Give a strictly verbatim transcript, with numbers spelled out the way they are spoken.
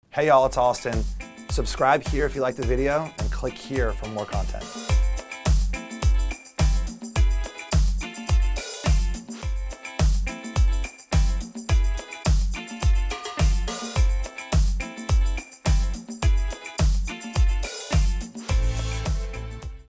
Hey y'all, it's Austen. Subscribe here if you like the video and click here for more content.